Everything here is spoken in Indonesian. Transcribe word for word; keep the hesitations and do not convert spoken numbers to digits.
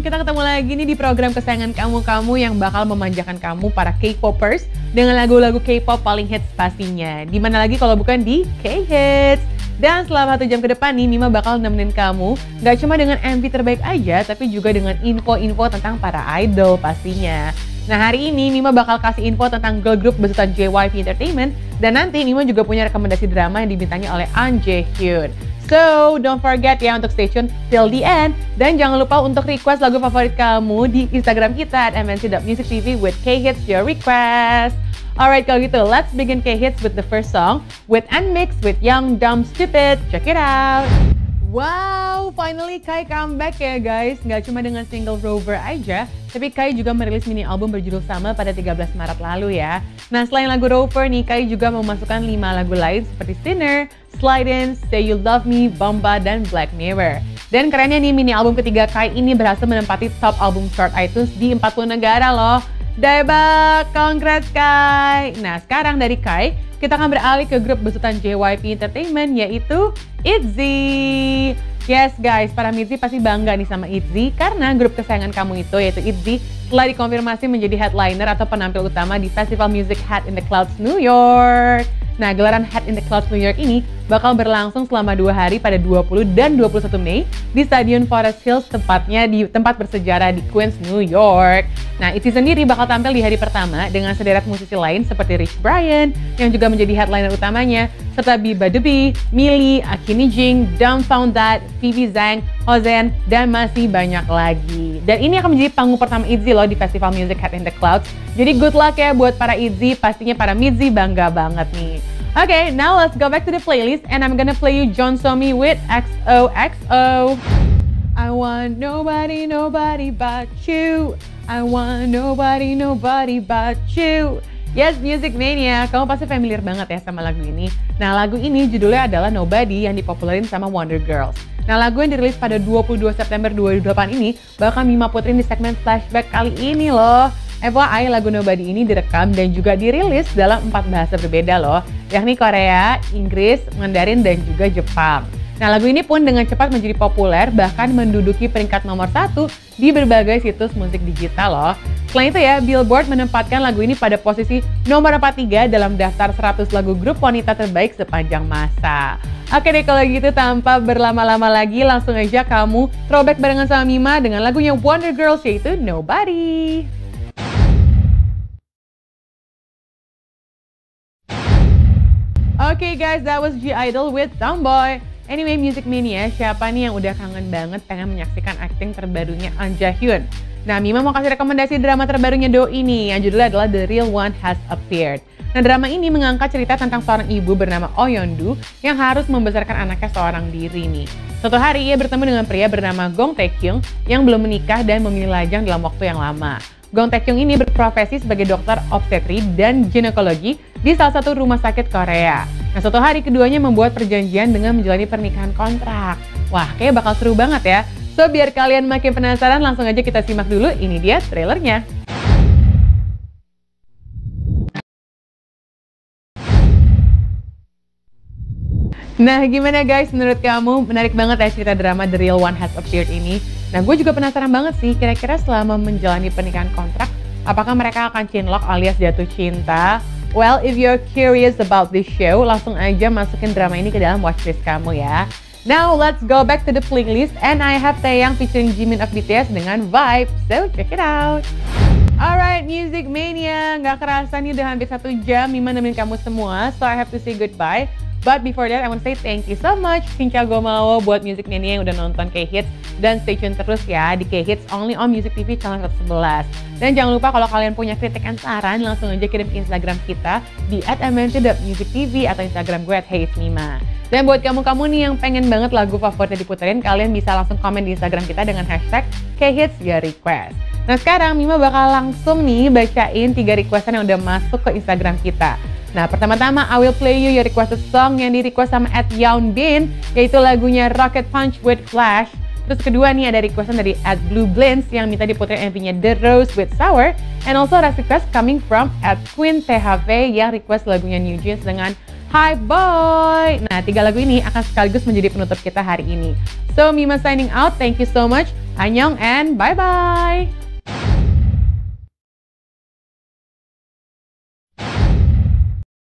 kita ketemu lagi nih di program kesayangan kamu-kamu yang bakal memanjakan kamu para K-popers dengan lagu-lagu K-pop paling hits pastinya. Dimana lagi kalau bukan di K-Hits. Dan selama satu jam ke depan nih, Mima bakal nemenin kamu gak cuma dengan M V terbaik aja, tapi juga dengan info-info tentang para idol pastinya. Nah hari ini Mima bakal kasih info tentang girl group besutan J Y P Entertainment. Dan nanti Mima juga punya rekomendasi drama yang dibintangi oleh An Jae Hyun. So, don't forget ya untuk stay tune till the end. Dan jangan lupa untuk request lagu favorit kamu di Instagram kita at m n c dot music t v with K-Hits your request. Alright, kalau gitu, let's begin K-Hits with the first song with N-Mix with Young, Dumb, Stupid. Check it out! Wow, finally Kai comeback ya guys. Nggak cuma dengan single Rover aja, tapi Kai juga merilis mini album berjudul sama pada tiga belas Maret lalu ya. Nah selain lagu Rover nih, Kai juga memasukkan lima lagu lain seperti Sinner, Slide In, Say You Love Me, Bomba, dan Black Mirror. Dan kerennya nih, mini album ketiga Kai ini berhasil menempati top album chart iTunes di empat puluh negara loh. Daebak, congrats Kai! Nah sekarang dari Kai, kita akan beralih ke grup besutan J Y P Entertainment yaitu ITZY. Yes guys, para Mitzy pasti bangga nih sama ITZY karena grup kesayangan kamu itu yaitu ITZY telah dikonfirmasi menjadi headliner atau penampil utama di Festival Music Head in the Clouds New York. Nah, gelaran Head in the Clouds New York ini bakal berlangsung selama dua hari pada dua puluh dan dua puluh satu Mei di Stadion Forest Hills, tepatnya di tempat bersejarah di Queens, New York. Nah, ITZY sendiri bakal tampil di hari pertama dengan sederet musisi lain seperti Rich Brian yang juga menjadi headliner utamanya, serta Biba The Bee, Millie, Akini Jing, Dumbfound That, Phoebe Zhang, Hozen, dan masih banyak lagi. Dan ini akan menjadi panggung pertama ITZY loh di Festival Music Head in the Clouds. Jadi good luck ya buat para ITZY, pastinya para Mitzy bangga banget nih. Okay, now let's go back to the playlist and I'm gonna play you John Somi with X O X O. I want nobody, nobody but you. I want nobody, nobody but you. Yes, Music Mania, kamu pasti familiar banget ya sama lagu ini. Nah, lagu ini judulnya adalah Nobody yang dipopulerin sama Wonder Girls. Nah, lagu yang dirilis pada dua puluh dua September dua ribu delapan ini bakal Mima puterin di segmen flashback kali ini loh. F Y I, lagu Nobody ini direkam dan juga dirilis dalam empat bahasa berbeda loh, yakni Korea, Inggris, Mandarin, dan juga Jepang. Nah, lagu ini pun dengan cepat menjadi populer, bahkan menduduki peringkat nomor satu di berbagai situs musik digital loh. Selain itu ya, Billboard menempatkan lagu ini pada posisi nomor empat puluh tiga dalam daftar seratus lagu grup wanita terbaik sepanjang masa. Oke deh, kalau gitu tanpa berlama-lama lagi, langsung aja kamu throwback barengan sama Mima dengan lagunya Wonder Girls yaitu Nobody. Oke okay guys, that was G-Idol with Tomboy. Anyway, Music Mania, siapa nih yang udah kangen banget pengen menyaksikan akting terbarunya An Jae Hyun? Nah, Mima mau kasih rekomendasi drama terbarunya Do ini, yang judulnya adalah The Real One Has Appeared. Nah, drama ini mengangkat cerita tentang seorang ibu bernama Oh Yeon-do yang harus membesarkan anaknya seorang diri nih. Suatu hari ia bertemu dengan pria bernama Gong Tae-kyung yang belum menikah dan memilih lajang dalam waktu yang lama. Gong Tae-kyung ini berprofesi sebagai dokter obstetri dan ginekologi di salah satu rumah sakit Korea. Nah, suatu hari keduanya membuat perjanjian dengan menjalani pernikahan kontrak. Wah, kayaknya bakal seru banget ya. So, biar kalian makin penasaran, langsung aja kita simak dulu. Ini dia trailernya. Nah, gimana guys menurut kamu? Menarik banget ya cerita drama The Real One Has Appeared ini. Nah, gue juga penasaran banget sih, kira-kira selama menjalani pernikahan kontrak, apakah mereka akan cinlok alias jatuh cinta? Well, if you're curious about this show, langsung aja masukin drama ini ke dalam watchlist kamu ya. Now, let's go back to the playlist and I have Taeyang featuring Jimin of B T S dengan Vibe. So, check it out. Alright, Music Mania, nggak kerasa nih udah hampir satu jam Mima nemenin kamu semua, so I have to say goodbye. But before that, I want to say thank you so much Sincha Gomawo buat Music Mania yang udah nonton K-Hits. Dan stay tune terus ya di K-Hits only on Music T V channel seratus sebelas. Dan jangan lupa kalau kalian punya kritik dan saran, langsung aja kirim ke Instagram kita di at m n c dot music t v atau Instagram gue at heysmima. Dan buat kamu-kamu nih yang pengen banget lagu favoritnya diputerin, kalian bisa langsung komen di Instagram kita dengan hashtag K-Hits your request. Nah sekarang Mima bakal langsung nih bacain tiga requestan yang udah masuk ke Instagram kita. Nah, pertama-tama I will play you your requested song yang di request sama at Yaunbin, yaitu lagunya Rocket Punch with Flash. Terus kedua nih ada requestan dari at Blue Blends yang minta diputerin M V-nya The Rose with Sour. And also ada request coming from at Queen T H V yang request lagunya New Jeans dengan Hi Boy. Nah, tiga lagu ini akan sekaligus menjadi penutup kita hari ini. So, Mima signing out. Thank you so much Annyeong and bye-bye!